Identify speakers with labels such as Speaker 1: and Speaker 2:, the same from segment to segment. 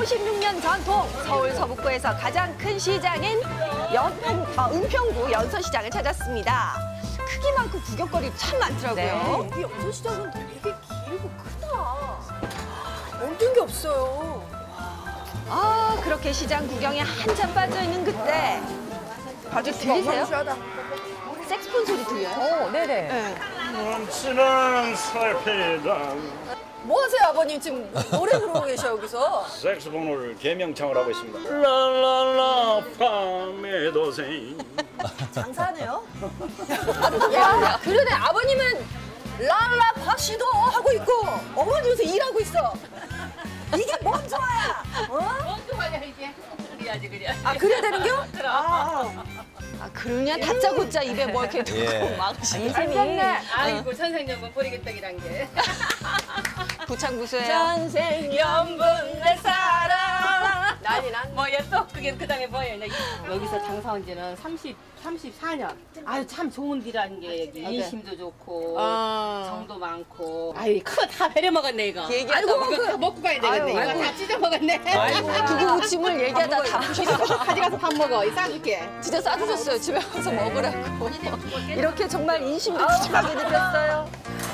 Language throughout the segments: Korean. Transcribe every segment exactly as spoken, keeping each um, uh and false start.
Speaker 1: 오십육 년 전통 서울 서북구에서 가장 큰 시장인 연평, 아, 은평구 연서시장을 찾았습니다. 크기만큼 구경거리 참 많더라고요.
Speaker 2: 이 연서시장은 되게 길고 크다. 없는 게 없어요.
Speaker 1: 아, 그렇게 시장 구경에 한참 빠져있는 그때 바로 들리세요? 색스폰 소리 들려요?
Speaker 2: 어, 네네.
Speaker 1: 네.
Speaker 3: 넘치는 살피던
Speaker 2: 뭐 하세요, 아버님? 지금 노래 부르고 계셔, 여기서.
Speaker 3: 색소폰을 개명창을 하고 있습니다. 라라라 밤의 도생.
Speaker 2: 장사하네요. 야, 그러네. 아버님은 랄라 파시도 하고 있고 어머니 요새 일하고 있어. 이게 뭔 좋아야? 어?
Speaker 4: 뭔 좋아야 이게? 그래야지 그래.
Speaker 2: 아, 그래야 되는겨? 아,
Speaker 1: 아, 그러냐? 다짜고짜 입에 뭐 이렇게 넣고
Speaker 5: 예.
Speaker 1: 막
Speaker 2: 쌤이.
Speaker 4: 아이고 선생님은 보리개떡이란 게.
Speaker 1: 부창구수예요.
Speaker 2: 전생연분 내 사랑. 난리 난.
Speaker 4: 뭐야 또 그게 그다음에 뭐예요? 여기서 장사한 지는 삼십, 삼십사 년. 아유 참 좋은 데라는 게 여기 인심도 좋고
Speaker 1: 아.
Speaker 4: 정도 많고. 아유 그거 다 배려 먹었네 이거.
Speaker 1: 얘기하다
Speaker 4: 아이고
Speaker 1: 보니까.
Speaker 4: 이거 다 먹고 가야 되겠네.
Speaker 1: 아유,
Speaker 4: 이거
Speaker 1: 아이고.
Speaker 4: 다 찢어 먹었네.
Speaker 1: 두부 무침을 얘기하다 다 부시고
Speaker 4: 가져가서 밥 먹어. 이 싸줄게.
Speaker 1: 진짜 싸주셨어요. 집에 가서 먹으라고. 이렇게 정말 인심도 푸짐하게 느꼈어요.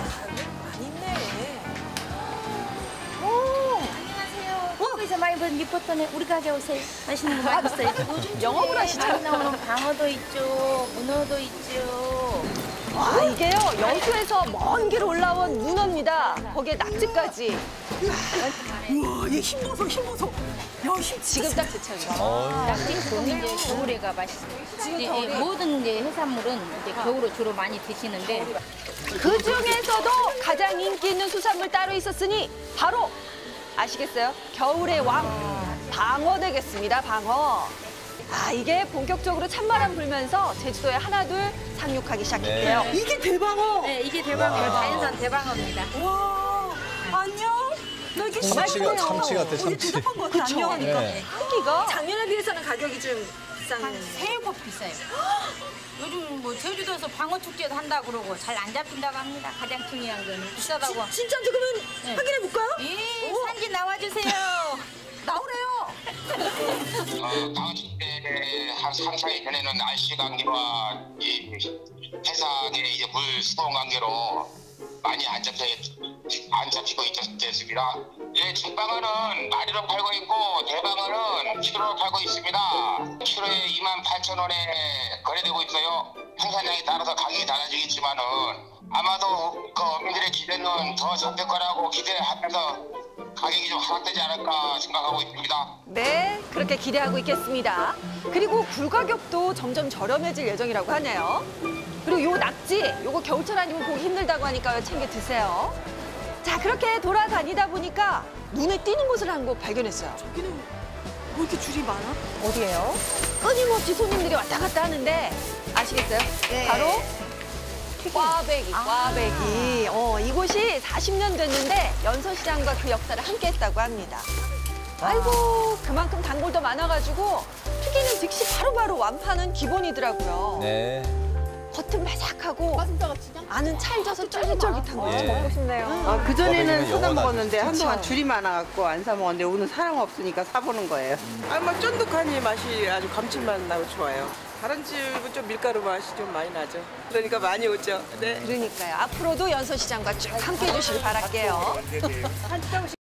Speaker 6: 한국에서 많이 본 리포터네 우리 가게 오세요. 맛있는 거 많이 있어요. 요즘
Speaker 1: 영업을 하시죠?
Speaker 6: 많이 나오는 방어도 있죠, 문어도 있죠.
Speaker 1: 와, 이게요. 여수에서 먼 길 올라온 문어입니다. 거기에 낙지까지.
Speaker 2: 우와, 얘 힘 보소, 힘 보소. 야, 힘
Speaker 1: 지금 딱 제 차례죠.
Speaker 5: 어,
Speaker 6: 낙지 보면 이제 겨울에가 맛있어요. 이제 이 모든 이제 해산물은 이제 겨울에 주로 많이 드시는데
Speaker 1: 그 중에서도 가장 인기 있는 수산물 따로 있었으니 바로 아시겠어요? 겨울의 왕 방어 되겠습니다. 방어. 아, 이게 본격적으로 찬바람 불면서 제주도에 하나둘 상륙하기 시작했대요.
Speaker 5: 네.
Speaker 2: 이게 대방어.
Speaker 6: 네, 이게 대방어예요. 자연산 대방어입니다.
Speaker 2: 와, 안녕. 너 이게
Speaker 5: 참치가-
Speaker 2: 심하네요.
Speaker 5: 참치 같아,
Speaker 2: 어, 이게
Speaker 5: 참치.
Speaker 2: 대답한 거 같아, 안녕하니까.
Speaker 5: 네.
Speaker 1: 크기가
Speaker 2: 작년에 비해서는 가격이 좀 비싼.
Speaker 6: 세일법 비싸요. 요즘 뭐 제주도에서 방어 축제도 한다 그러고 잘 안 잡힌다고 합니다. 가장 중요한 건 비싸다고.
Speaker 2: 진짜 그러면
Speaker 6: 네.
Speaker 2: 확인해 볼까요?
Speaker 6: 예, 산지 나와주세요.
Speaker 2: 나오래요.
Speaker 7: 어, 다음 주에 한 삼, 사 일 전에는 날씨 관계와 이 해상의 이제 물 수온 관계로 많이 안 잡혀 안 잡히고 있었습니다. 예, 중방어는 마리로 팔고 있고 대방어는 키로로 팔고 있습니다. 키로에 이만 팔천 원에 거래되고 있어요. 생산량에 따라서 가격이 달라지겠지만은 아마도 그 어민들의 기대는 더 잡힐 거라고 기대하면서 가격이 좀 하락되지 않을까 생각하고 있습니다.
Speaker 1: 네, 그렇게 기대하고 있겠습니다. 그리고 굴 가격도 점점 저렴해질 예정이라고 하네요. 그리고 요 낙지, 요거 겨울철 아니면 보기 힘들다고 하니까 챙겨 드세요. 자, 그렇게 돌아다니다 보니까 눈에 띄는 곳을 한 곳 발견했어요.
Speaker 2: 여기는 뭐 이렇게 줄이 많아?
Speaker 1: 어디예요? 끊임없이 손님들이 왔다 갔다 하는데 아시겠어요?
Speaker 2: 네.
Speaker 1: 바로 꽈배기, 꽈배기. 어, 이곳이 사십 년 됐는데 연서시장과 그 역사를 함께 했다고 합니다. 아이고, 그만큼 단골도 많아가지고 튀기는 즉시 바로바로 완파는 기본이더라고요.
Speaker 5: 네.
Speaker 1: 겉은 바삭하고 안은 찰져서 쫄깃쫄깃한 거
Speaker 5: 예.
Speaker 1: 먹고 싶네요.
Speaker 8: 아, 그전에는
Speaker 5: 꽈배기는
Speaker 8: 사다
Speaker 5: 영원하죠.
Speaker 8: 먹었는데 한동안
Speaker 1: 그쵸.
Speaker 8: 줄이 많아갖고 안 사 먹었는데 오늘 사람 없으니까 사보는 거예요.
Speaker 9: 아, 막 쫀득하니 맛이 아주 감칠맛 나고 좋아요. 다른 집은 좀 밀가루 맛이 좀 많이 나죠. 그러니까 많이 오죠. 네.
Speaker 1: 그러니까요. 앞으로도 연서시장과 쭉 함께 해주시길 바랄게요.